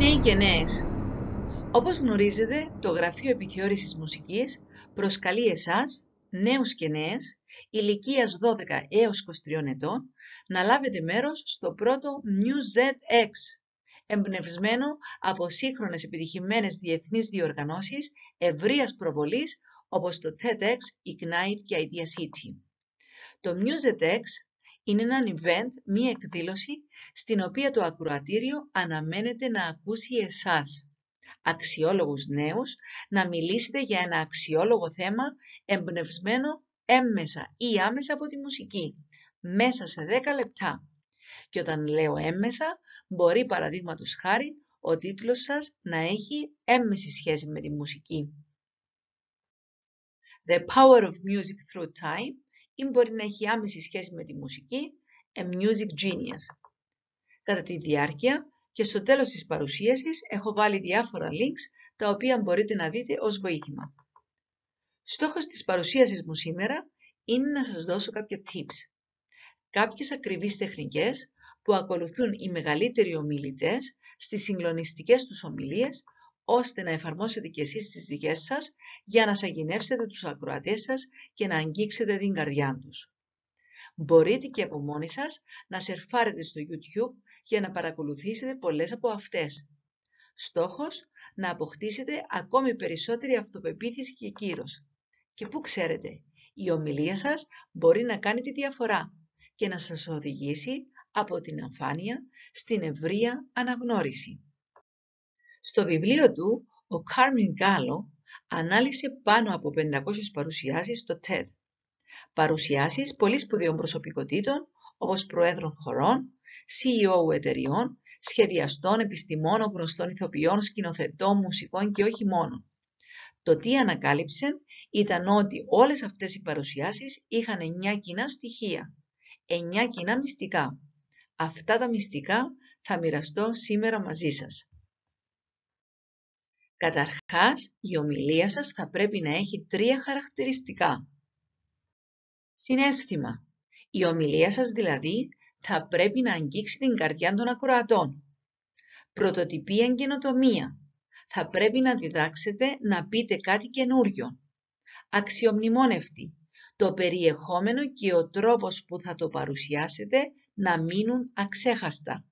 Νέοι και νέες. Όπως γνωρίζετε, το Γραφείο Επιθεώρησης Μουσικής προσκαλεί εσάς, νέους και νέες, ηλικίας 12 έως 23 ετών, να λάβετε μέρος στο πρώτο MUZX, εμπνευσμένο από σύγχρονες επιτυχημένες διεθνείς διοργανώσεις ευρείας προβολής όπως το TEDx, Ignite και Idea City. Το MUZX είναι ένα event, μία εκδήλωση, στην οποία το ακροατήριο αναμένεται να ακούσει εσάς, αξιόλογους νέους, να μιλήσετε για ένα αξιόλογο θέμα εμπνευσμένο έμμεσα ή άμεσα από τη μουσική, μέσα σε 10 λεπτά. Και όταν λέω έμμεσα, μπορεί παραδείγματος χάρη ο τίτλος σας να έχει έμμεση σχέση με τη μουσική. The Power of Music Through Time, ή μπορεί να έχει άμεση σχέση με τη μουσική, A Music Genius. Κατά τη διάρκεια και στο τέλος της παρουσίασης έχω βάλει διάφορα links τα οποία μπορείτε να δείτε ως βοήθημα. Στόχος της παρουσίασης μου σήμερα είναι να σας δώσω κάποια tips. Κάποιες ακριβείς τεχνικές που ακολουθούν οι μεγαλύτεροι ομιλητές στις συγκλονιστικές τους ομιλίες, ώστε να εφαρμόσετε και εσείς τις δικές σας για να σαγηνεύσετε τους ακροατές σας και να αγγίξετε την καρδιά τους. Μπορείτε και από μόνοι σας να σερφάρετε στο YouTube για να παρακολουθήσετε πολλές από αυτές. Στόχος, να αποκτήσετε ακόμη περισσότερη αυτοπεποίθηση και κύρος. Και πού ξέρετε, η ομιλία σας μπορεί να κάνει τη διαφορά και να σας οδηγήσει από την αμφάνεια στην ευρεία αναγνώριση. Στο βιβλίο του, ο Carmine Gallo ανάλυσε πάνω από 500 παρουσιάσεις στο TED. Παρουσιάσεις πολύ σπουδαίων προσωπικότητων, όπως προέδρων χωρών, CEO εταιριών, σχεδιαστών, επιστημόνων, γνωστών ηθοποιών, σκηνοθετών, μουσικών και όχι μόνο. Το τι ανακάλυψαν ήταν ότι όλες αυτές οι παρουσιάσεις είχαν 9 κοινά στοιχεία, 9 κοινά μυστικά. Αυτά τα μυστικά θα μοιραστώ σήμερα μαζί σας. Καταρχάς, η ομιλία σας θα πρέπει να έχει 3 χαρακτηριστικά. Συναίσθημα. Η ομιλία σας δηλαδή θα πρέπει να αγγίξει την καρδιά των ακροατών. Πρωτοτυπία και καινοτομία. Θα πρέπει να διδάξετε να πείτε κάτι καινούριο. Αξιομνημόνευτη. Το περιεχόμενο και ο τρόπος που θα το παρουσιάσετε να μείνουν αξέχαστα.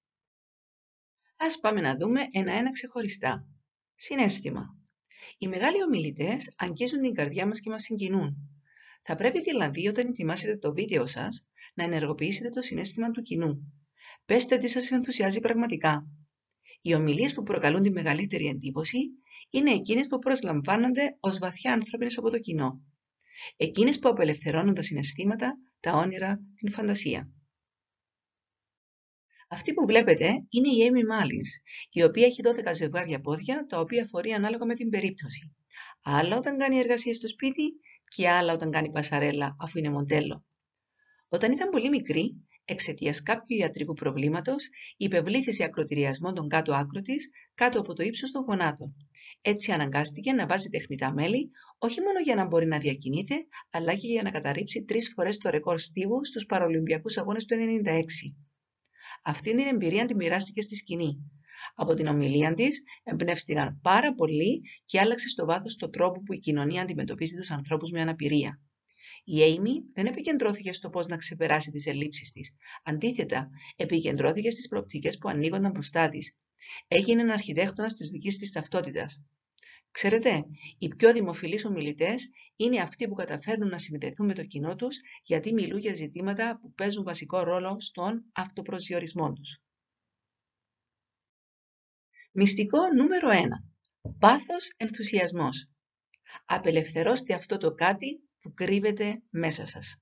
Ας πάμε να δούμε ένα-ένα ξεχωριστά. Συναίσθημα. Οι μεγάλοι ομιλητές αγγίζουν την καρδιά μας και μας συγκινούν. Θα πρέπει δηλαδή όταν ετοιμάσετε το βίντεο σας να ενεργοποιήσετε το συναίσθημα του κοινού. Πέστε τι σας ενθουσιάζει πραγματικά. Οι ομιλίες που προκαλούν τη μεγαλύτερη εντύπωση είναι εκείνες που προσλαμβάνονται ως βαθιά ανθρώπινες από το κοινό. Εκείνες που απελευθερώνουν τα συναισθήματα, τα όνειρα, την φαντασία. Αυτή που βλέπετε είναι η Amy Mullins, η οποία έχει 12 ζευγάρια πόδια, τα οποία φορεί ανάλογα με την περίπτωση. Άλλα όταν κάνει εργασία στο σπίτι και άλλα όταν κάνει πασαρέλα αφού είναι μοντέλο. Όταν ήταν πολύ μικρή, εξαιτίας κάποιου ιατρικού προβλήματος, υπευλήθη σε ακροτηριασμό των κάτω άκρο της, κάτω από το ύψος των γονάτων. Έτσι αναγκάστηκε να βάζει τεχνητά μέλη, όχι μόνο για να μπορεί να διακινείται, αλλά και για να καταρρύψει 3 φορές το ρεκόρ στίβου στους Παραολυμπιακούς Αγώνες του 1996. Αυτή την εμπειρία τη μοιράστηκε στη σκηνή. Από την ομιλία της εμπνεύστηκαν πάρα πολύ και άλλαξε στο βάθος τον τρόπο που η κοινωνία αντιμετωπίζει τους ανθρώπους με αναπηρία. Η Amy δεν επικεντρώθηκε στο πώς να ξεπεράσει τις ελλείψεις της. Αντίθετα, επικεντρώθηκε στις προοπτικές που ανοίγονταν μπροστά της. Έγινε ένα αρχιτέκτονας της δικής της ταυτότητας. Ξέρετε, οι πιο δημοφιλείς ομιλητές είναι αυτοί που καταφέρνουν να συμμετέχουν με το κοινό τους, γιατί μιλούν για ζητήματα που παίζουν βασικό ρόλο στον αυτοπροσδιορισμό τους. Μυστικό νούμερο 1. Πάθος, ενθουσιασμός. Απελευθερώστε αυτό το κάτι που κρύβεται μέσα σας.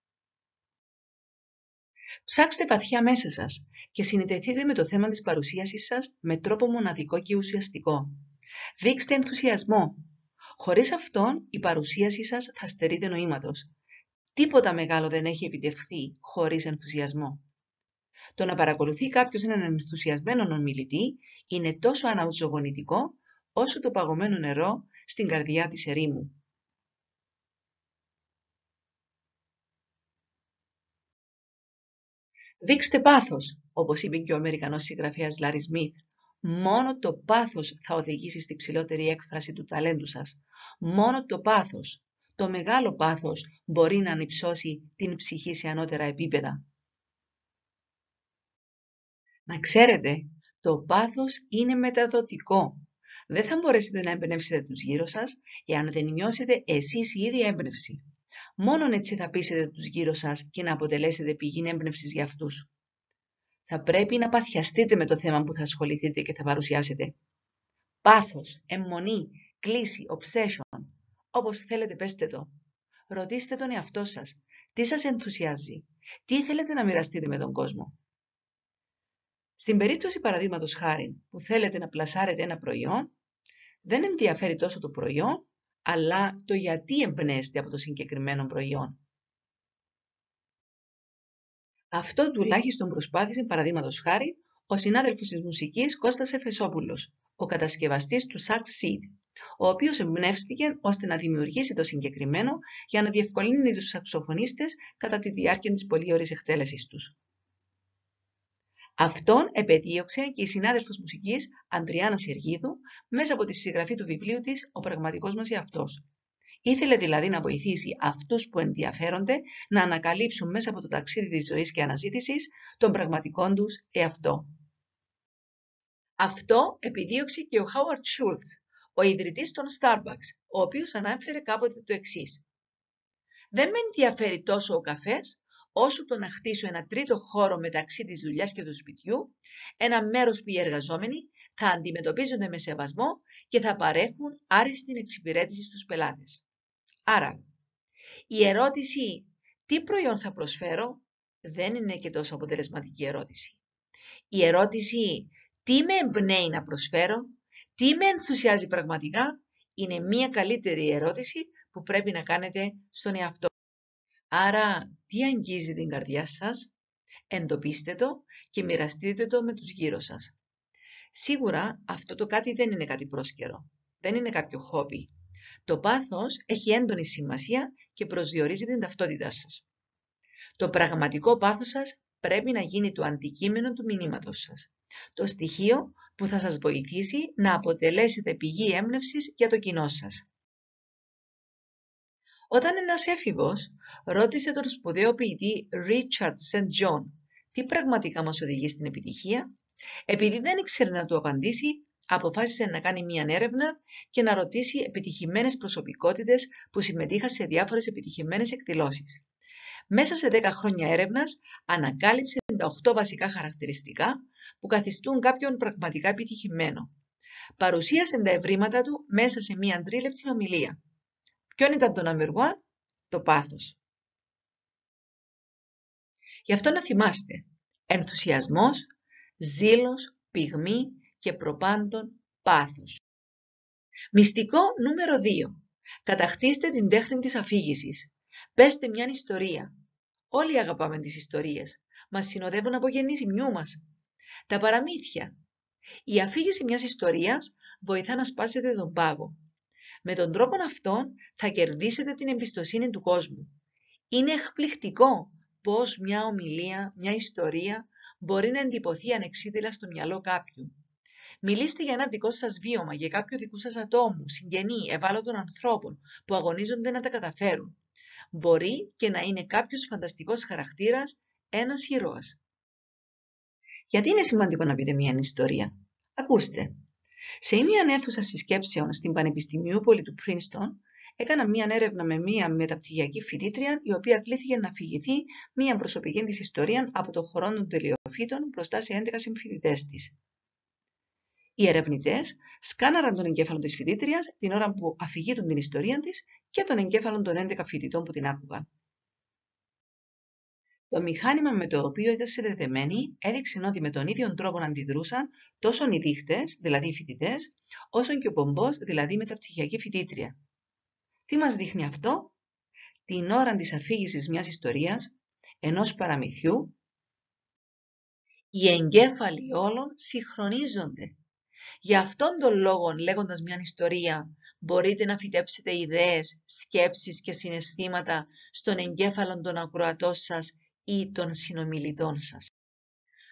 Ψάξτε βαθιά μέσα σας και συνδεθείτε με το θέμα της παρουσίασης σας με τρόπο μοναδικό και ουσιαστικό. Δείξτε ενθουσιασμό. Χωρίς αυτόν η παρουσίασή σας θα στερείται νοήματος. Τίποτα μεγάλο δεν έχει επιτευχθεί χωρίς ενθουσιασμό. Το να παρακολουθεί κάποιος έναν ενθουσιασμένο ομιλητή είναι τόσο αναζωογονητικό όσο το παγωμένο νερό στην καρδιά της ερήμου. Δείξτε πάθος, όπως είπε και ο Αμερικανός συγγραφέας Λάρι Σμιθ, Μόνο το πάθος θα οδηγήσει στη ψηλότερη έκφραση του ταλέντου σας. Μόνο το πάθος, το μεγάλο πάθος, μπορεί να ανυψώσει την ψυχή σε ανώτερα επίπεδα. Να ξέρετε, το πάθος είναι μεταδοτικό. Δεν θα μπορέσετε να εμπνεύσετε τους γύρω σας, εάν δεν νιώσετε εσείς η ίδια έμπνευση. Μόνον έτσι θα πείσετε τους γύρω σας και να αποτελέσετε πηγή έμπνευσης για αυτούς. Θα πρέπει να παθιαστείτε με το θέμα που θα ασχοληθείτε και θα παρουσιάσετε. Πάθος, αιμονή, κλίση, obsession, όπως θέλετε πέστε το. Ρωτήστε τον εαυτό σας, τι σας ενθουσιάζει, τι θέλετε να μοιραστείτε με τον κόσμο. Στην περίπτωση παραδείγματος χάριν που θέλετε να πλασάρετε ένα προϊόν, δεν ενδιαφέρει τόσο το προϊόν, αλλά το γιατί εμπνέεστε από το συγκεκριμένο προϊόν. Αυτό τουλάχιστον προσπάθησε παραδείγματος χάριν ο συνάδελφος της μουσικής Κώστας Εφεσόπουλος, ο κατασκευαστής του Sax-Seed, ο οποίος εμπνεύστηκε ώστε να δημιουργήσει το συγκεκριμένο για να διευκολύνει τους σαξοφωνίστες κατά τη διάρκεια της πολύωρης εκτέλεσης τους. Αυτόν επεδίωξε και η συνάδελφος μουσικής Αντριάννα Σεργίδου μέσα από τη συγγραφή του βιβλίου της «Ο πραγματικός μας εαυτός». Ήθελε δηλαδή να βοηθήσει αυτούς που ενδιαφέρονται να ανακαλύψουν μέσα από το ταξίδι της ζωής και αναζήτησης τον πραγματικό τους εαυτό. Αυτό επιδίωξε και ο Χάουαρντ Σούλτς, ο ιδρυτής των Starbucks, ο οποίος ανάφερε κάποτε το εξής. «Δεν με ενδιαφέρει τόσο ο καφές, όσο το να χτίσω ένα τρίτο χώρο μεταξύ της δουλειάς και του σπιτιού, ένα μέρος που οι εργαζόμενοι θα αντιμετωπίζονται με σεβασμό και θα παρέχουν άριστη εξυπηρέτηση στους πελάτες». Άρα, η ερώτηση «τι προϊόν θα προσφέρω» δεν είναι και τόσο αποτελεσματική ερώτηση. Η ερώτηση «τι με εμπνέει να προσφέρω», «τι με ενθουσιάζει πραγματικά» είναι μια καλύτερη ερώτηση που πρέπει να κάνετε στον εαυτό. Άρα, τι αγγίζει την καρδιά σας, εντοπίστε το και μοιραστείτε το με τους γύρω σας. Σίγουρα αυτό το κάτι δεν είναι κάτι πρόσκαιρο, δεν είναι κάποιο χόμπι. Το πάθος έχει έντονη σημασία και προσδιορίζει την ταυτότητά σας. Το πραγματικό πάθος σας πρέπει να γίνει το αντικείμενο του μηνύματος σας. Το στοιχείο που θα σας βοηθήσει να αποτελέσετε πηγή έμπνευσης για το κοινό σας. Όταν ένας έφηβος ρώτησε τον σπουδαίο ποιητή Richard St. John τι πραγματικά μας οδηγεί στην επιτυχία, επειδή δεν ήξερε να του απαντήσει, αποφάσισε να κάνει μια έρευνα και να ρωτήσει επιτυχημένες προσωπικότητες που συμμετείχαν σε διάφορες επιτυχημένες εκδηλώσεις. Μέσα σε 10 χρόνια έρευνας ανακάλυψε τα 8 βασικά χαρακτηριστικά που καθιστούν κάποιον πραγματικά επιτυχημένο. Παρουσίασε τα ευρήματα του μέσα σε μια 3 λεπτή ομιλία. Ποιον ήταν το number 1? Το πάθος. Γι' αυτό να θυμάστε, ενθουσιασμός, ζήλος, πυγμή και προπάντων πάθος. Μυστικό νούμερο 2. Κατακτήστε την τέχνη της αφήγησης. Πέστε μια ιστορία. Όλοι αγαπάμε τις ιστορίες. Μας συνοδεύουν από γεννήσιμιού μας. Τα παραμύθια. Η αφήγηση μιας ιστορίας βοηθά να σπάσετε τον πάγο. Με τον τρόπο αυτόν θα κερδίσετε την εμπιστοσύνη του κόσμου. Είναι εκπληκτικό πώς μια ομιλία, μια ιστορία μπορεί να εντυπωθεί ανεξίτηλα στο μυαλό κάποιου. Μιλήστε για ένα δικό σας βίωμα, για κάποιο δικού σας ατόμου, συγγενή, ευάλωτων ανθρώπων που αγωνίζονται να τα καταφέρουν. Μπορεί και να είναι κάποιος φανταστικός χαρακτήρας, ένας ήρωας. Γιατί είναι σημαντικό να πείτε μια ιστορία? Ακούστε. Σε μια αίθουσα συσκέψεων στην Πανεπιστημιούπολη του Princeton, έκανα μια έρευνα με μια μεταπτυχιακή φοιτήτρια, η οποία κλήθηκε να αφηγηθεί μια προσωπική της ιστορία από το χώρο των τελειοφύτων μπροστά σε 11 συμφοιτητές της. Οι ερευνητές σκάναραν τον εγκέφαλο της φοιτήτριας την ώρα που αφηγείτουν την ιστορία της και τον εγκέφαλο των 11 φοιτητών που την άκουγαν. Το μηχάνημα με το οποίο ήταν συνδεδεμένοι έδειξε ότι με τον ίδιο τρόπο αντιδρούσαν τόσο οι δείχτες, δηλαδή οι φοιτητές, όσο και ο πομπός, δηλαδή η μεταπτυχιακή φοιτήτρια. Τι μας δείχνει αυτό? Την ώρα της αφήγησης μιας ιστορίας, ενός παραμυθιού, οι εγκέφαλοι όλων συγχρονίζονται. Για αυτόν τον λόγο, λέγοντας μια ιστορία, μπορείτε να φυτέψετε ιδέες, σκέψεις και συναισθήματα στον εγκέφαλο των ακροατών σας ή των συνομιλητών σας.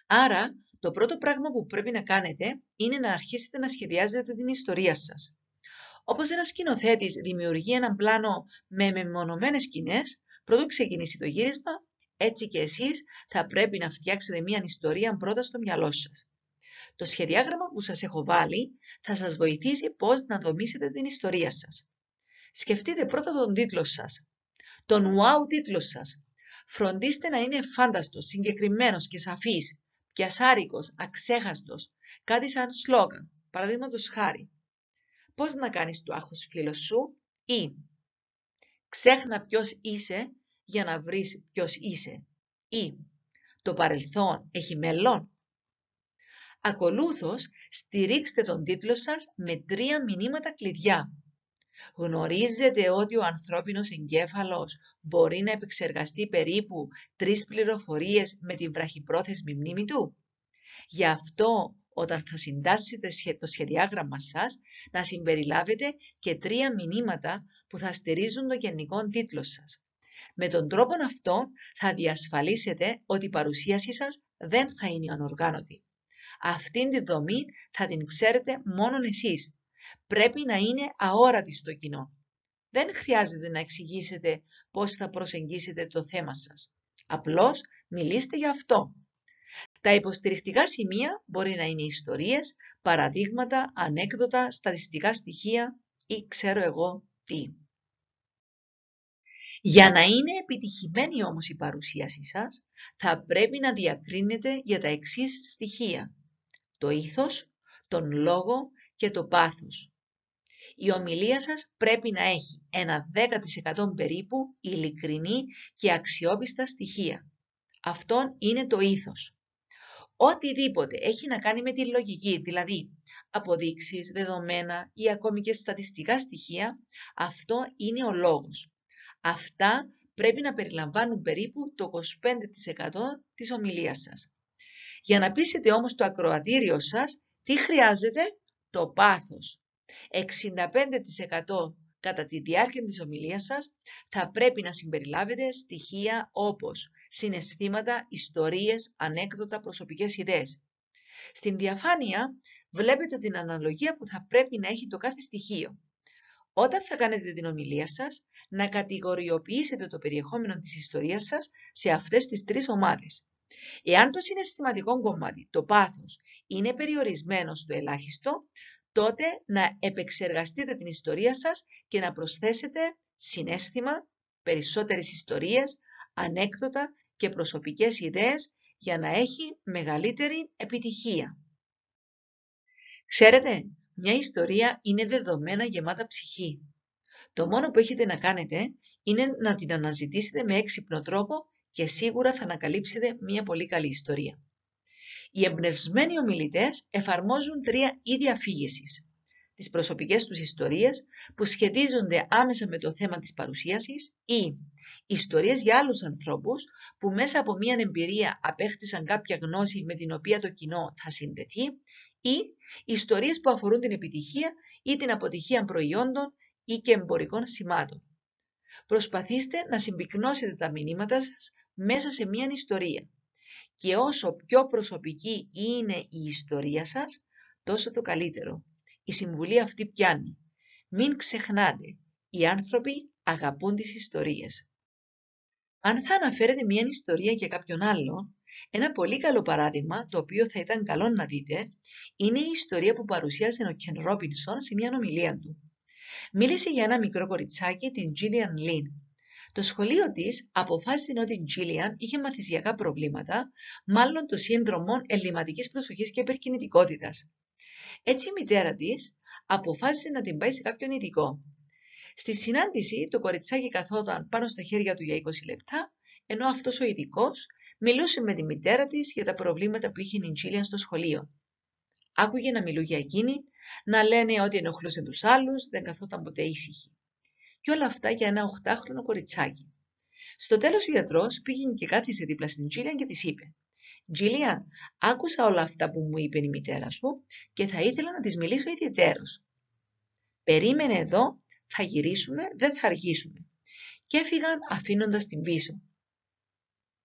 Άρα, το πρώτο πράγμα που πρέπει να κάνετε είναι να αρχίσετε να σχεδιάζετε την ιστορία σας. Όπως ένας σκηνοθέτης δημιουργεί έναν πλάνο με μεμονωμένες σκηνές, πρωτού ξεκινήσει το γύρισμα, έτσι και εσείς θα πρέπει να φτιάξετε μια ιστορία πρώτα στο μυαλό σας. Το σχεδιάγραμμα που σας έχω βάλει θα σας βοηθήσει πώς να δομήσετε την ιστορία σας. Σκεφτείτε πρώτα τον τίτλο σας, τον wow τίτλο σας. Φροντίστε να είναι φάνταστος, συγκεκριμένος και σαφής, πιασάρικος, αξέχαστος, κάτι σαν σλόγαν, παραδείγματος χάρη. Πώς να κάνεις το άγχος φίλος σου ή ξέχνα ποιος είσαι για να βρεις ποιος είσαι ή το παρελθόν έχει μέλλον. Ακολούθως, στηρίξτε τον τίτλο σας με 3 μηνύματα κλειδιά. Γνωρίζετε ότι ο ανθρώπινος εγκέφαλος μπορεί να επεξεργαστεί περίπου 3 πληροφορίες με τη βραχυπρόθεσμη μνήμη του. Γι' αυτό, όταν θα συντάσσετε το σχεδιάγραμμα σας, να συμπεριλάβετε και 3 μηνύματα που θα στηρίζουν το γενικό τίτλο σας. Με τον τρόπο αυτό θα διασφαλίσετε ότι η παρουσίασή σας δεν θα είναι ανοργάνωτη. Αυτήν τη δομή θα την ξέρετε μόνον εσείς. Πρέπει να είναι αόρατη στο κοινό. Δεν χρειάζεται να εξηγήσετε πώς θα προσεγγίσετε το θέμα σας. Απλώς μιλήστε για αυτό. Τα υποστηρικτικά σημεία μπορεί να είναι ιστορίες, παραδείγματα, ανέκδοτα, στατιστικά στοιχεία ή ξέρω εγώ τι. Για να είναι επιτυχημένη όμως η παρουσίασή σας, θα πρέπει να διακρίνετε για τα εξής στοιχεία. Το ήθος, τον λόγο και το πάθος. Η ομιλία σας πρέπει να έχει ένα 10% περίπου ειλικρινή και αξιόπιστα στοιχεία. Αυτό είναι το ήθος. Οτιδήποτε έχει να κάνει με τη λογική, δηλαδή αποδείξεις, δεδομένα ή ακόμη και στατιστικά στοιχεία, αυτό είναι ο λόγος. Αυτά πρέπει να περιλαμβάνουν περίπου το 25% της ομιλίας σας. Για να πείσετε όμως το ακροατήριο σας, τι χρειάζεται? Το πάθος. 65% κατά τη διάρκεια της ομιλίας σας θα πρέπει να συμπεριλάβετε στοιχεία όπως συναισθήματα, ιστορίες, ανέκδοτα, προσωπικές ιδέες. Στην διαφάνεια βλέπετε την αναλογία που θα πρέπει να έχει το κάθε στοιχείο. Όταν θα κάνετε την ομιλία σας, να κατηγοριοποιήσετε το περιεχόμενο της ιστορίας σας σε αυτές τις 3 ομάδες. Εάν το συναισθηματικό κομμάτι, το πάθος, είναι περιορισμένο στο ελάχιστο, τότε να επεξεργαστείτε την ιστορία σας και να προσθέσετε συναίσθημα, περισσότερες ιστορίες, ανέκδοτα και προσωπικές ιδέες για να έχει μεγαλύτερη επιτυχία. Ξέρετε, μια ιστορία είναι δεδομένα γεμάτα ψυχή. Το μόνο που έχετε να κάνετε είναι να την αναζητήσετε με έξυπνο τρόπο και σίγουρα θα ανακαλύψετε μια πολύ καλή ιστορία. Οι εμπνευσμένοι ομιλητές εφαρμόζουν 3 είδη αφήγησης. Τις προσωπικές τους ιστορίες που σχετίζονται άμεσα με το θέμα της παρουσίασης ή ιστορίες για άλλους ανθρώπους που μέσα από μια εμπειρία απέκτησαν κάποια γνώση με την οποία το κοινό θα συνδεθεί ή ιστορίες που αφορούν την επιτυχία ή την αποτυχία προϊόντων ή και εμπορικών σημάτων. Προσπαθήστε να συμπυκνώσετε τα μηνύματα σας μέσα σε μια ιστορία. Και όσο πιο προσωπική είναι η ιστορία σας, τόσο το καλύτερο. Η συμβουλή αυτή πιάνει. Μην ξεχνάτε, οι άνθρωποι αγαπούν τις ιστορίες. Αν θα αναφέρετε μια ιστορία για κάποιον άλλο, ένα πολύ καλό παράδειγμα, το οποίο θα ήταν καλό να δείτε, είναι η ιστορία που παρουσίασε ο Κεν Ρόμπινσον σε μια ομιλία του. Μίλησε για ένα μικρό κοριτσάκι, την Gillian Lynn. Το σχολείο της αποφάσισε ότι η Gillian είχε μαθησιακά προβλήματα, μάλλον το σύνδρομο ελλειμματικής προσοχής και υπερκινητικότητας. Έτσι η μητέρα της αποφάσισε να την πάει σε κάποιον ειδικό. Στη συνάντηση το κοριτσάκι καθόταν πάνω στα χέρια του για 20 λεπτά, ενώ αυτός ο ειδικός μιλούσε με τη μητέρα της για τα προβλήματα που είχε η Gillian στο σχολείο. Άκουγε να μιλούν για εκείνη, να λένε ότι ενοχλούσε τους άλλους, δεν καθόταν ποτέ ήσυχη. Και όλα αυτά για ένα 8χρονο κοριτσάκι. Στο τέλος ο γιατρός πήγαινε και κάθισε δίπλα στην Gillian και της είπε «Gillian, άκουσα όλα αυτά που μου είπε η μητέρα σου και θα ήθελα να της μιλήσω ιδιαιτέρως. Περίμενε εδώ, θα γυρίσουμε, δεν θα αργήσουμε». Και έφυγαν αφήνοντας την πίσω.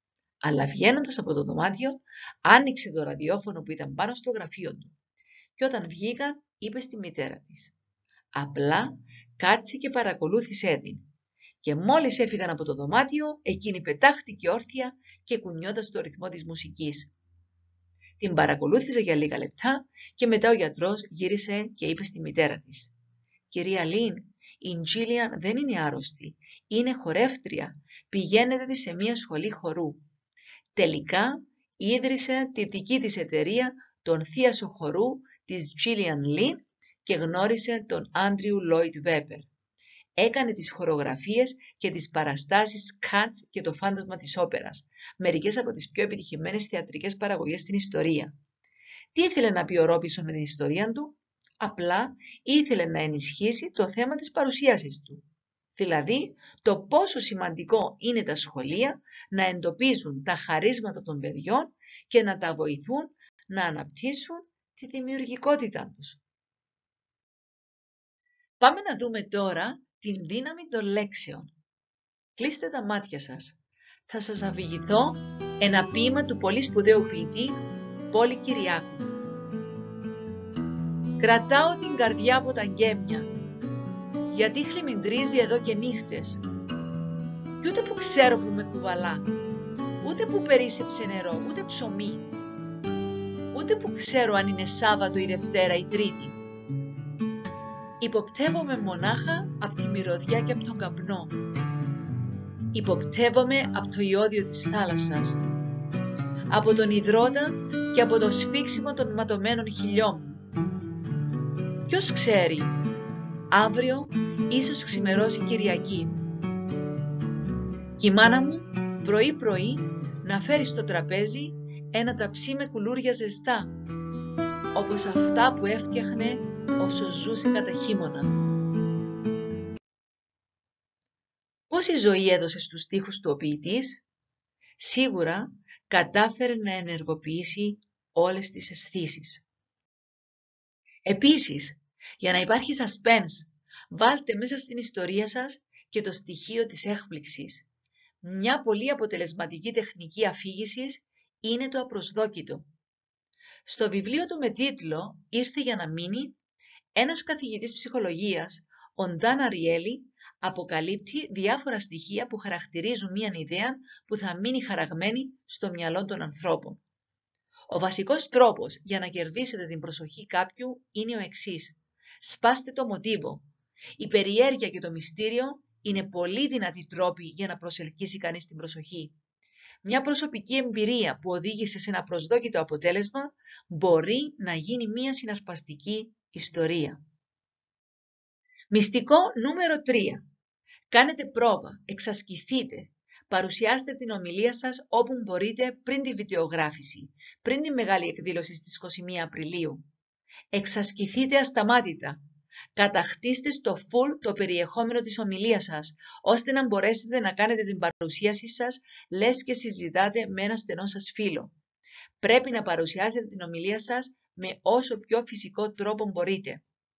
Αλλά βγαίνοντας από το δωμάτιο, άνοιξε το ραδιόφωνο που ήταν πάνω στο γραφείο του. Και όταν βγήκαν, είπε στη μητέρα της. Απλά κάτσε και παρακολούθησέ την. Και μόλις έφυγαν από το δωμάτιο, εκείνη πετάχτηκε όρθια και κουνιώντας το ρυθμό της μουσικής. Την παρακολούθησε για λίγα λεπτά και μετά ο γιατρός γύρισε και είπε στη μητέρα της. «Κυρία Λίν, η Τζίλιαν δεν είναι άρρωστη, είναι χορεύτρια, πηγαίνετε σε μια σχολή χορού». Τελικά ίδρυσε τη δική της εταιρεία, τον θίασο χορού της Gillian Lynn και γνώρισε τον Άντριου Λόιτ Βέπερ. Έκανε τις χορογραφίες και τις παραστάσεις Cats και το φάντασμα της όπερας, μερικές από τις πιο επιτυχημένες θεατρικές παραγωγές στην ιστορία. Τι ήθελε να πει ο Ρόμπινσον με την ιστορία του? Απλά ήθελε να ενισχύσει το θέμα της παρουσίασης του. Δηλαδή, το πόσο σημαντικό είναι τα σχολεία να εντοπίζουν τα χαρίσματα των παιδιών και να τα βοηθούν να αναπτύσσουν τη δημιουργικότητά τους. Πάμε να δούμε τώρα την δύναμη των λέξεων. Κλείστε τα μάτια σας. Θα σας αφηγηθώ ένα ποίημα του πολύ σπουδαίου ποιητή Πόλη Κυριάκου. Κρατάω την καρδιά από τα γκέμια, γιατί χλιμιντρίζει εδώ και νύχτες. Κι ούτε που ξέρω που με κουβαλά, ούτε που περίσσεψε νερό, ούτε ψωμί, ούτε που ξέρω αν είναι Σάββατο ή Δευτέρα ή Τρίτη. Υποπτεύομαι μονάχα από τη μυρωδιά και από τον καπνό. Υποπτεύομαι από το ιώδιο της θάλασσας, από τον υδρότα και από το σφίξιμο των ματωμένων χιλιών μου. Ποιος ξέρει, αύριο ίσως ξημερώσει Κυριακή. Και η μάνα μου πρωί-πρωί να φέρει στο τραπέζι ένα ταψί με κουλούρια ζεστά, όπως αυτά που έφτιαχνε όσο ζούσε κατά χείμωνα. Πόση ζωή έδωσε στους στίχους του ο ποιητής? Σίγουρα κατάφερε να ενεργοποιήσει όλες τις αισθήσεις. Επίσης, για να υπάρχει suspense, βάλτε μέσα στην ιστορία σας και το στοιχείο της έκπληξης. Μια πολύ αποτελεσματική τεχνική αφήγησης είναι το απροσδόκητο. Στο βιβλίο του με τίτλο «Ήρθε για να μείνει», ένας καθηγητής ψυχολογίας, ο Νταν Αριέλη, αποκαλύπτει διάφορα στοιχεία που χαρακτηρίζουν μια ιδέα που θα μείνει χαραγμένη στο μυαλό των ανθρώπων. Ο βασικός τρόπος για να κερδίσετε την προσοχή κάποιου είναι ο εξής. Σπάστε το μοτίβο. Η περιέργεια και το μυστήριο είναι πολύ δυνατοί τρόποι για να προσελκύσει κανείς την προσοχή. Μια προσωπική εμπειρία που οδήγησε σε ένα προσδόκητο αποτέλεσμα μπορεί να γίνει μια συναρπαστική ιστορία. Μυστικό νούμερο 3. Κάνετε πρόβα, εξασκηθείτε. Παρουσιάστε την ομιλία σας όπου μπορείτε πριν τη βιντεογράφηση, πριν τη μεγάλη εκδήλωση στις 21 Απριλίου. Εξασκηθείτε ασταμάτητα. Κατακτήστε στο full το περιεχόμενο της ομιλίας σας, ώστε να μπορέσετε να κάνετε την παρουσίασή σας λες και συζητάτε με ένα στενό σας φίλο. Πρέπει να παρουσιάσετε την ομιλία σας με όσο πιο φυσικό τρόπο μπορείτε.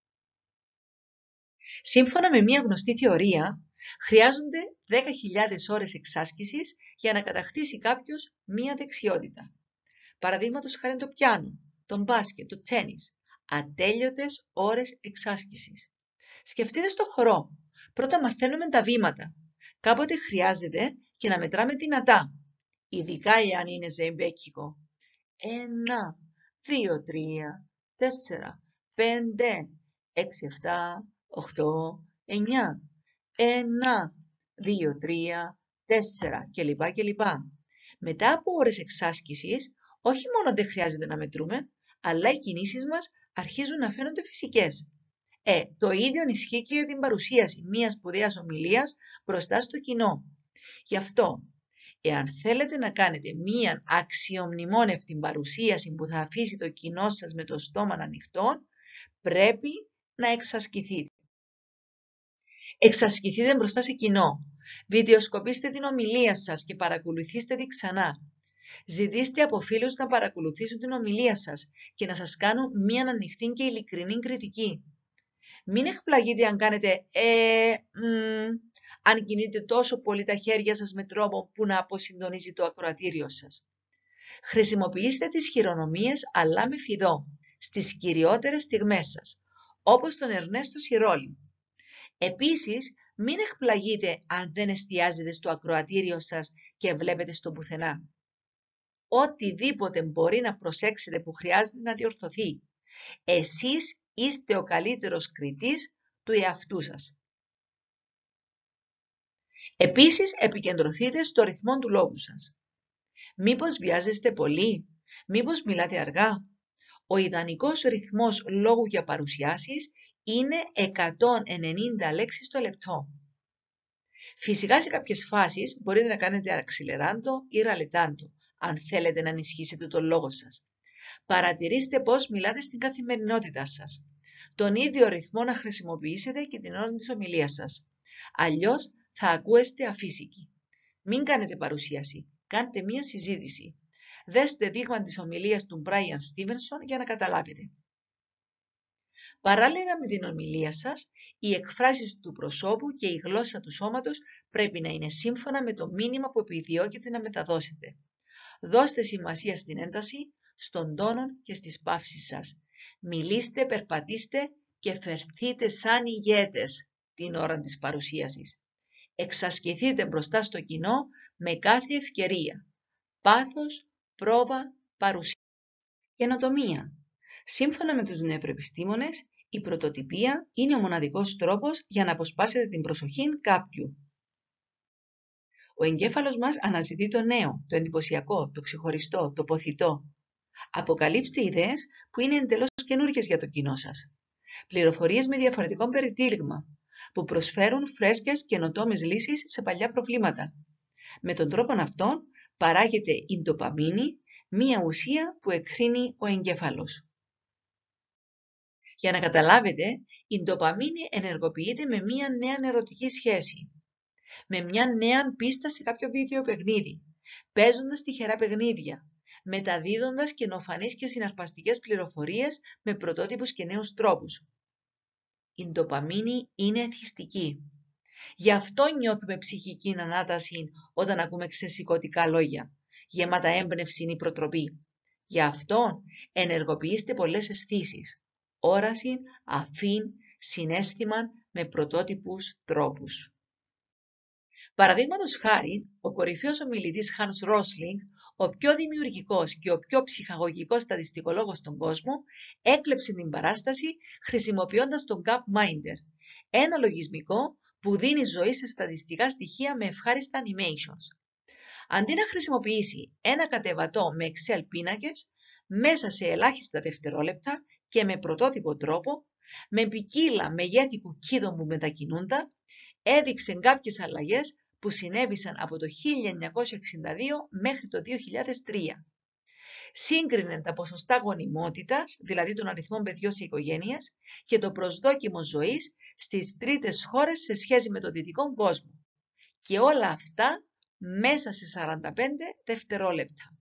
Σύμφωνα με μια γνωστή θεωρία, χρειάζονται 10.000 ώρες εξάσκησης για να κατακτήσει κάποιος μία δεξιότητα. Παραδείγματος χάρη το πιάνο, το μπάσκετ, το τένις. Ατέλειωτες ώρες εξάσκησης. Σκεφτείτε στο χορό. Πρώτα μαθαίνουμε τα βήματα. Κάποτε χρειάζεται και να μετράμε δυνατά. Ειδικά εάν είναι ζεϊμπέκικο. 1, 2, 3, 4, 5, 6, 7, 8, 9. 1, 2, 3, 4 κλπ. Μετά από ώρες εξάσκησης, όχι μόνο δεν χρειάζεται να μετρούμε, αλλά οι κινήσεις μας αρχίζουν να φαίνονται φυσικές. Το ίδιο ισχύει και για την παρουσίαση μιας σπουδαίας ομιλίας μπροστά στο κοινό. Γι' αυτό, εάν θέλετε να κάνετε μια αξιομνημόνευτη παρουσίαση που θα αφήσει το κοινό σας με το στόμα ανοιχτό, πρέπει να εξασκηθείτε. Εξασκηθείτε μπροστά σε κοινό. Βιντεοσκοπήστε την ομιλία σας και παρακολουθήστε τη ξανά. Ζητήστε από φίλους να παρακολουθήσουν την ομιλία σας και να σας κάνουν μια ανοιχτή και ειλικρινή κριτική. Μην εκπλαγείτε αν κάνετε αν κινείτε τόσο πολύ τα χέρια σας με τρόπο που να αποσυντονίζει το ακροατήριο σας. Χρησιμοποιήστε τις χειρονομίες αλλά με φιδό, στις κυριότερες στιγμές σας, όπως τον Ερνέστο Σιρόλι. Επίσης, μην εκπλαγείτε αν δεν εστιάζετε στο ακροατήριο σας και βλέπετε στο πουθενά. Οτιδήποτε μπορεί να προσέξετε που χρειάζεται να διορθωθεί. Εσείς είστε ο καλύτερος κριτής του εαυτού σας. Επίσης, επικεντρωθείτε στο ρυθμό του λόγου σας. Μήπως βιάζεστε πολύ, μήπως μιλάτε αργά. Ο ιδανικός ρυθμός λόγου για παρουσιάσεις είναι 190 λέξεις το λεπτό. Φυσικά σε κάποιες φάσεις μπορείτε να κάνετε αξιλεράντο ή ραλετάντο, αν θέλετε να ενισχύσετε τον λόγο σας. Παρατηρήστε πώς μιλάτε στην καθημερινότητά σας. Τον ίδιο ρυθμό να χρησιμοποιήσετε και την ώρα της ομιλίας σας. Αλλιώς θα ακούεστε αφύσικοι. Μην κάνετε παρουσίαση, κάντε μία συζήτηση. Δέστε δείγμα της ομιλίας του Μπράιαν Στίβενσον για να καταλάβετε. Παράλληλα με την ομιλία σας, οι εκφράσεις του προσώπου και η γλώσσα του σώματος πρέπει να είναι σύμφωνα με το μήνυμα που επιδιώκετε να μεταδώσετε. Δώστε σημασία στην ένταση, στον τόνο και στις παύσεις σας. Μιλήστε, περπατήστε και φερθείτε σαν ηγέτες την ώρα της παρουσίασης. Εξασκηθείτε μπροστά στο κοινό με κάθε ευκαιρία. Πάθος, πρόβα, παρουσία. Καινοτομία. Σύμφωνα με τους νευροεπιστήμονες, η πρωτοτυπία είναι ο μοναδικός τρόπος για να αποσπάσετε την προσοχή κάποιου. Ο εγκέφαλος μας αναζητεί το νέο, το εντυπωσιακό, το ξεχωριστό, το ποθητό. Αποκαλύψτε ιδέες που είναι εντελώς καινούργιες για το κοινό σας. Πληροφορίες με διαφορετικό περιτύλιγμα, που προσφέρουν φρέσκες καινοτόμες λύσεις σε παλιά προβλήματα. Με τον τρόπο αυτόν παράγεται η ντοπαμίνη, μία ουσία που εκρίνει ο εγκέφαλος. Για να καταλάβετε, η ντοπαμίνη ενεργοποιείται με μία νέα ερωτική σχέση, με μια νέα πίστα σε κάποιο βίντεο παιχνίδι, παίζοντας τυχερά παιχνίδια, μεταδίδοντας καινοφανείς και συναρπαστικές πληροφορίες με πρωτότυπους και νέους τρόπους. Η ντοπαμίνη είναι εθιστική. Γι' αυτό νιώθουμε ψυχική ανάταση όταν ακούμε ξεσηκωτικά λόγια, γεμάτα έμπνευση ή προτροπή. Γι' αυτό ενεργοποιήστε πολλές αισθήσεις, όραση, αφήν, συναίσθημα με πρωτότυπους τρόπους. Παραδείγματος χάρη, ο κορυφαίος ομιλητής Hans Rosling, ο πιο δημιουργικός και ο πιο ψυχαγωγικός στατιστικολόγος στον κόσμο, έκλεψε την παράσταση χρησιμοποιώντας τον Gapminder, ένα λογισμικό που δίνει ζωή σε στατιστικά στοιχεία με ευχάριστα animations. Αντί να χρησιμοποιήσει ένα κατεβατό με Excel πίνακες, μέσα σε ελάχιστα δευτερόλεπτα και με πρωτότυπο τρόπο, με ποικίλα μεγέθη κουκκίδων που μετακινούνταν, έδειξε κάποιες αλλαγές που συνέβησαν από το 1962 μέχρι το 2003. Σύγκρινε τα ποσοστά γονιμότητας, δηλαδή των αριθμών παιδιών σε οικογένειες, και το προσδόκιμο ζωής στις τρίτες χώρες σε σχέση με το δυτικό κόσμο. Και όλα αυτά μέσα σε 45 δευτερόλεπτα.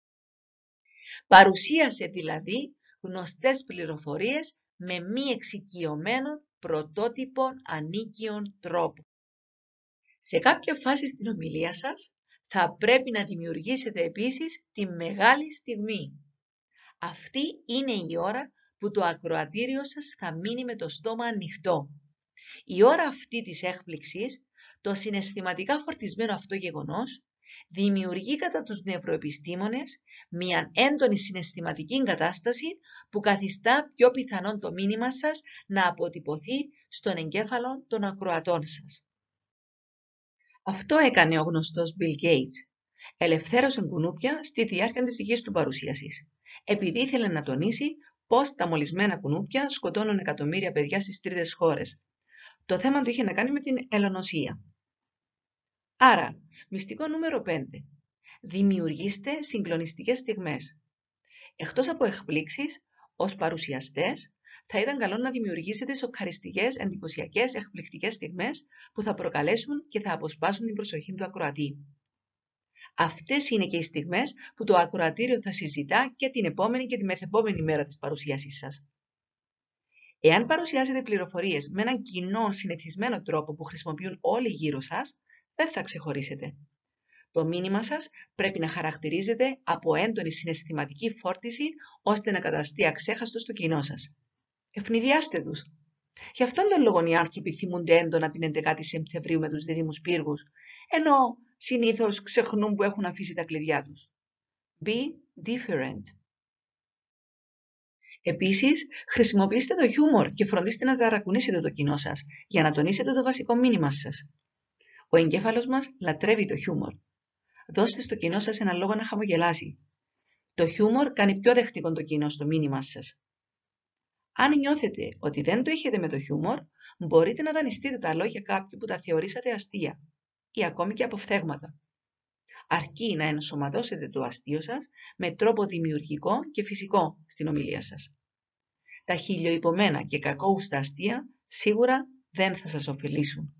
Παρουσίασε δηλαδή γνωστές πληροφορίες με μη εξοικειωμένων πρωτότυπων ανίκιων τρόπο. Σε κάποια φάση στην ομιλία σας θα πρέπει να δημιουργήσετε επίσης τη μεγάλη στιγμή. Αυτή είναι η ώρα που το ακροατήριο σας θα μείνει με το στόμα ανοιχτό. Η ώρα αυτή της έκπληξης, το συναισθηματικά φορτισμένο αυτό γεγονός, δημιουργεί κατά τους νευροεπιστήμονες μια έντονη συναισθηματική κατάσταση που καθιστά πιο πιθανόν το μήνυμα σας να αποτυπωθεί στον εγκέφαλο των ακροατών σας. Αυτό έκανε ο γνωστός Bill Gates. Ελευθέρωσε κουνούπια στη διάρκεια της δικής του παρουσίασης, επειδή ήθελε να τονίσει πώς τα μολυσμένα κουνούπια σκοτώνουν εκατομμύρια παιδιά στις τρίτες χώρες. Το θέμα του είχε να κάνει με την ελονοσία. Άρα, μυστικό νούμερο 5. Δημιουργήστε συγκλονιστικές στιγμές. Εκτός από εκπλήξεις, ως παρουσιαστές, θα ήταν καλό να δημιουργήσετε σοκαριστικές, εντυπωσιακές, εκπληκτικές στιγμές που θα προκαλέσουν και θα αποσπάσουν την προσοχή του ακροατή. Αυτές είναι και οι στιγμές που το ακροατήριο θα συζητά και την επόμενη και τη μεθεπόμενη μέρα της παρουσίασής σας. Εάν παρουσιάζετε πληροφορίες με έναν κοινό συνηθισμένο τρόπο που χρησιμοποιούν όλοι γύρω σας, δεν θα ξεχωρίσετε. Το μήνυμα σας πρέπει να χαρακτηρίζεται από έντονη συναισθηματική φόρτιση, ώστε να καταστεί αξέχαστο στο κοινό σας. Ευνηδιάστε τους. Γι' αυτόν τον λόγο οι άνθρωποι θυμούνται έντονα την 11η Σεπτεμβρίου με τους δίδυμους πύργους, ενώ συνήθως ξεχνούν που έχουν αφήσει τα κλειδιά τους. Be different. Επίσης, χρησιμοποιήστε το χιούμορ και φροντίστε να ταρακουνήσετε το κοινό σας, για να τονίσετε το βασικό μήνυμα σας. Ο εγκέφαλος μας λατρεύει το χιούμορ. Δώστε στο κοινό σας ένα λόγο να χαμογελάσει. Το χιούμορ κάνει πιο δεκτικό το κοινό στο μήνυμά σας. Αν νιώθετε ότι δεν το έχετε με το χιούμορ, μπορείτε να δανειστείτε τα λόγια κάποιου που τα θεωρήσατε αστεία ή ακόμη και αποφθέγματα. Αρκεί να ενσωματώσετε το αστείο σας με τρόπο δημιουργικό και φυσικό στην ομιλία σας. Τα χιλιοϊπωμένα και κακόουστα αστεία σίγουρα δεν θα σας ωφελήσουν.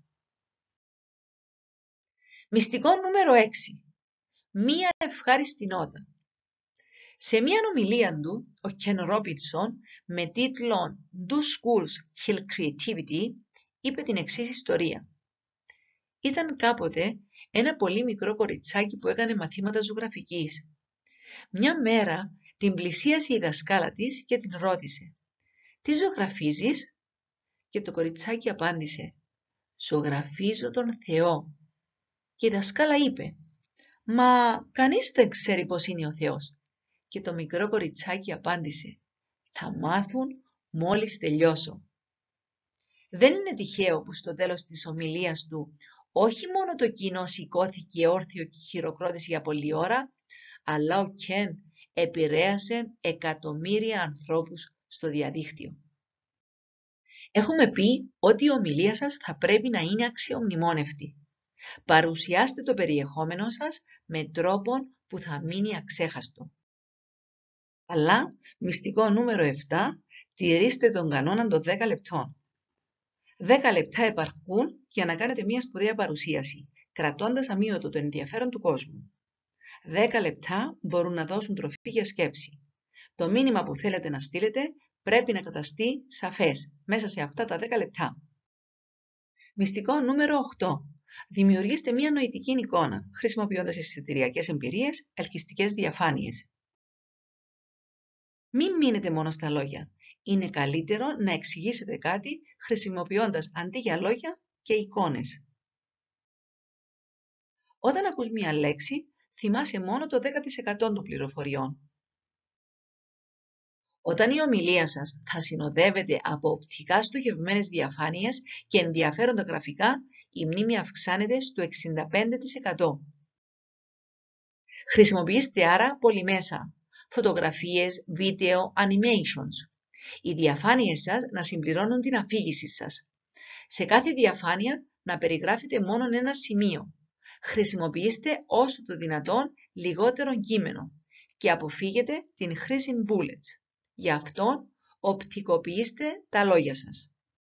Μυστικό νούμερο 6. Μία ευχάριστη νότα. Σε μία ομιλία του, ο Κεν Ρόμπινσον, με τίτλο «Do Schools Kill Creativity», είπε την εξής ιστορία. Ήταν κάποτε ένα πολύ μικρό κοριτσάκι που έκανε μαθήματα ζωγραφικής. Μια μέρα την πλησίασε η δασκάλα της και την ρώτησε «Τι ζωγραφίζεις?» Και το κοριτσάκι απάντησε «Ζωγραφίζω τον Θεό». Και η δασκάλα είπε «Μα κανείς δεν ξέρει πώς είναι ο Θεός». Και το μικρό κοριτσάκι απάντησε «Θα μάθουν μόλις τελειώσω». Δεν είναι τυχαίο που στο τέλος της ομιλίας του όχι μόνο το κοινό σηκώθηκε όρθιο και χειροκρότησε για πολλή ώρα, αλλά ο Κεν επηρέασε εκατομμύρια ανθρώπους στο διαδίκτυο. Έχουμε πει ότι η ομιλία σας θα πρέπει να είναι αξιομνημόνευτη. Παρουσιάστε το περιεχόμενο σας με τρόπο που θα μείνει αξέχαστο. Αλλά, μυστικό νούμερο 7, τηρήστε τον κανόνα των 10 λεπτών. 10 λεπτά επαρκούν για να κάνετε μια σπουδαία παρουσίαση, κρατώντας αμύωτο το ενδιαφέρον του κόσμου. 10 λεπτά μπορούν να δώσουν τροφή για σκέψη. Το μήνυμα που θέλετε να στείλετε πρέπει να καταστεί σαφές μέσα σε αυτά τα 10 λεπτά. Μυστικό νούμερο 8. Δημιουργήστε μια νοητική εικόνα, χρησιμοποιώντας αισθητηριακές εμπειρίες, ελκυστικές διαφάνειες. Μην μείνετε μόνο στα λόγια. Είναι καλύτερο να εξηγήσετε κάτι χρησιμοποιώντας αντί για λόγια και εικόνες. Όταν ακούς μια λέξη, θυμάσαι μόνο το 10% των πληροφοριών. Όταν η ομιλία σας θα συνοδεύεται από οπτικά στοχευμένες διαφάνειες και ενδιαφέροντα γραφικά, η μνήμη αυξάνεται στο 65%. Χρησιμοποιήστε άρα πολυμέσα, φωτογραφίες, βίντεο, animations. Οι διαφάνειες σας να συμπληρώνουν την αφήγηση σας. Σε κάθε διαφάνεια να περιγράφετε μόνο ένα σημείο. Χρησιμοποιήστε όσο το δυνατόν λιγότερο κείμενο και αποφύγετε την χρήση bullets. Γι' αυτό οπτικοποιήστε τα λόγια σας.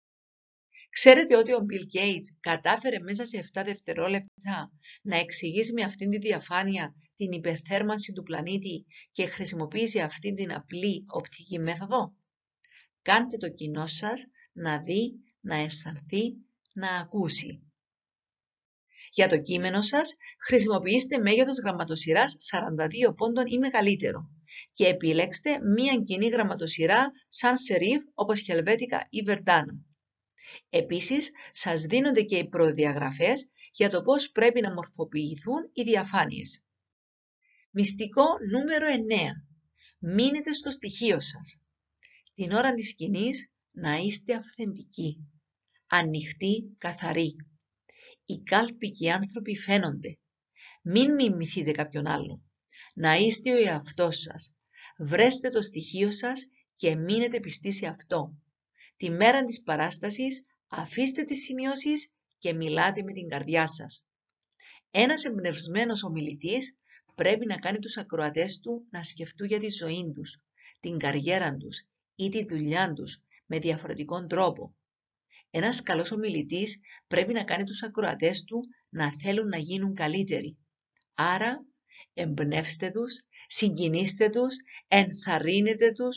Ξέρετε ότι ο Bill Gates κατάφερε μέσα σε 7 δευτερόλεπτα να εξηγήσει με αυτήν τη διαφάνεια την υπερθέρμανση του πλανήτη και χρησιμοποίησε αυτήν την απλή οπτική μέθοδο? Κάντε το κοινό σας να δει, να αισθανθεί, να ακούσει. Για το κείμενο σας χρησιμοποιήστε μέγεθος γραμματοσυράς 42 πόντων ή μεγαλύτερο και επιλέξτε μία κοινή γραμματοσυρά σαν σερίφ όπως χελβέτικα ή βερντάνα. Επίσης, σας δίνονται και οι προδιαγραφές για το πώς πρέπει να μορφοποιηθούν οι διαφάνειες. Μυστικό νούμερο 9. Μείνετε στο στοιχείο σας. Την ώρα της σκηνής να είστε αυθεντικοί, ανοιχτοί, καθαροί. Οι κάλπικοι άνθρωποι φαίνονται. Μην μιμηθείτε κάποιον άλλο. Να είστε ο εαυτός σας. Βρέστε το στοιχείο σας και μείνετε πιστοί σε αυτό. Τη μέρα της παράστασης αφήστε τις σημειώσεις και μιλάτε με την καρδιά σας. Ένας εμπνευσμένος ομιλητής πρέπει να κάνει τους ακροατές του να σκεφτούν για τη ζωή τους, την καριέρα τους ή τη δουλειά τους με διαφορετικό τρόπο. Ένας καλός ομιλητής πρέπει να κάνει τους ακροατές του να θέλουν να γίνουν καλύτεροι. Άρα, εμπνεύστε τους, συγκινήστε τους, ενθαρρύνετε τους,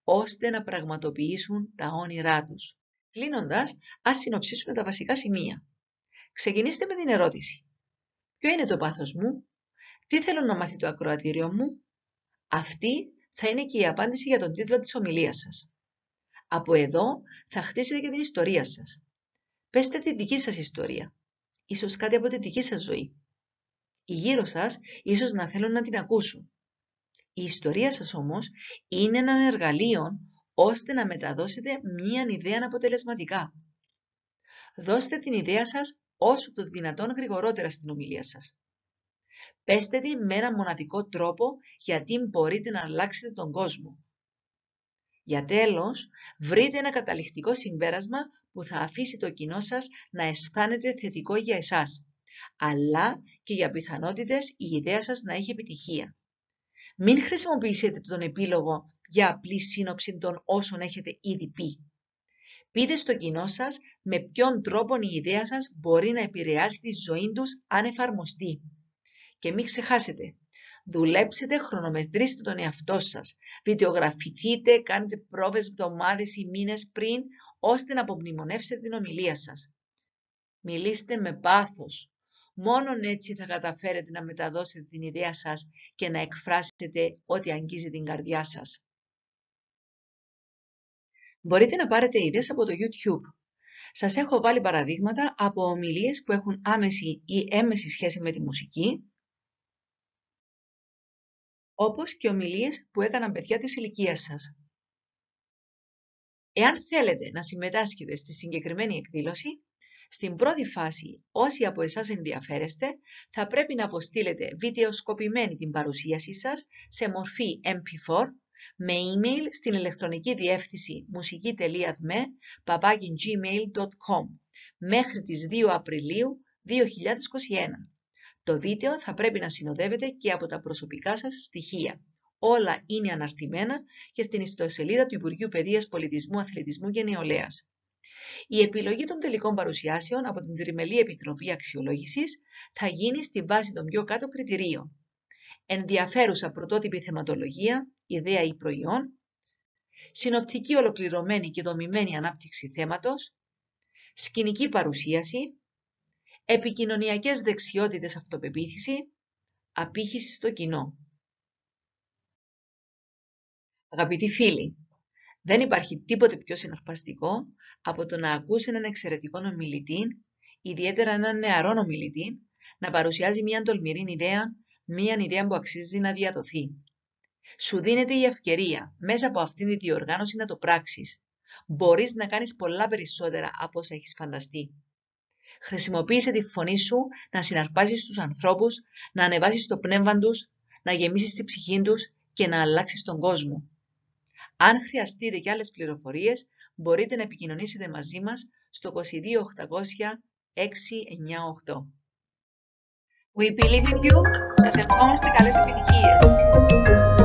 ώστε να πραγματοποιήσουν τα όνειρά τους. Κλείνοντας, ας συνοψίσουμε τα βασικά σημεία. Ξεκινήστε με την ερώτηση. Ποιο είναι το πάθος μου? Τι θέλω να μάθει το ακροατήριο μου? Αυτή θα είναι και η απάντηση για τον τίτλο της ομιλίας σας. Από εδώ θα χτίσετε και την ιστορία σας. Πέστε τη δική σας ιστορία. Ίσως κάτι από τη δική σας ζωή. Οι γύρω σας ίσως να θέλουν να την ακούσουν. Η ιστορία σας όμως είναι ένα εργαλείο ώστε να μεταδώσετε μία ιδέα αποτελεσματικά. Δώστε την ιδέα σας όσο το δυνατόν γρηγορότερα στην ομιλία σας. Πέστε τη με έναν μοναδικό τρόπο γιατί μπορείτε να αλλάξετε τον κόσμο. Για τέλος, βρείτε ένα καταληκτικό συμπέρασμα που θα αφήσει το κοινό σας να αισθάνεται θετικό για εσάς, αλλά και για πιθανότητες η ιδέα σας να έχει επιτυχία. Μην χρησιμοποιήσετε τον επίλογο για απλή σύνοψη των όσων έχετε ήδη πει. Πείτε στο κοινό σας με ποιον τρόπο η ιδέα σας μπορεί να επηρεάσει τη ζωή τους αν εφαρμοστεί. Και μην ξεχάσετε, δουλέψτε, χρονομετρήστε τον εαυτό σας, βιντεογραφηθείτε, κάντε πρόβες εβδομάδες ή μήνες πριν, ώστε να απομνημονεύσετε την ομιλία σας. Μιλήστε με πάθος. Μόνον έτσι θα καταφέρετε να μεταδώσετε την ιδέα σας και να εκφράσετε ό,τι αγγίζει την καρδιά σας. Μπορείτε να πάρετε ιδέες από το YouTube. Σας έχω βάλει παραδείγματα από ομιλίες που έχουν άμεση ή έμμεση σχέση με τη μουσική, όπως και ομιλίες που έκαναν παιδιά της ηλικίας σας. Εάν θέλετε να συμμετάσχετε στη συγκεκριμένη εκδήλωση, στην πρώτη φάση, όσοι από εσάς ενδιαφέρεστε, θα πρέπει να αποστείλετε βιντεοσκοπημένη την παρουσίασή σας σε μορφή MP4 με email στην ηλεκτρονική διεύθυνση musiki.dme@gmail.com μέχρι τις 2 Απριλίου 2021. Το βίντεο θα πρέπει να συνοδεύεται και από τα προσωπικά σας στοιχεία. Όλα είναι αναρτημένα και στην ιστοσελίδα του Υπουργείου Παιδείας, Πολιτισμού, Αθλητισμού και Νεολαίας. Η επιλογή των τελικών παρουσιάσεων από την Τριμελή Επιτροπή Αξιολόγησης θα γίνει στη βάση των πιο κάτω κριτηρίων. Ενδιαφέρουσα πρωτότυπη θεματολογία, ιδέα ή προϊόν, συνοπτική ολοκληρωμένη και δομημένη ανάπτυξη θέματος, σκηνική παρουσίαση, επικοινωνιακές δεξιότητες, αυτοπεποίθηση, απήχηση στο κοινό. Αγαπητοί φίλοι, δεν υπάρχει τίποτε πιο συναρπαστικό από το να ακούσει έναν εξαιρετικό ομιλητή, ιδιαίτερα έναν νεαρό ομιλητή, να παρουσιάζει μια τολμηρή ιδέα, μια ιδέα που αξίζει να διαδοθεί. Σου δίνεται η ευκαιρία μέσα από αυτήν τη διοργάνωση να το πράξεις. Μπορείς να κάνεις πολλά περισσότερα από όσα έχεις φανταστεί. Χρησιμοποίησε τη φωνή σου να συναρπάσεις τους ανθρώπους, να ανεβάσεις το πνεύμα τους, να γεμίσεις τη ψυχή τους και να αλλάξεις τον κόσμο. Αν χρειαστείτε και άλλες πληροφορίες, μπορείτε να επικοινωνήσετε μαζί μας στο 22 800 698. We believe in you. Σας ευχόμαστε καλές επιτυχίες.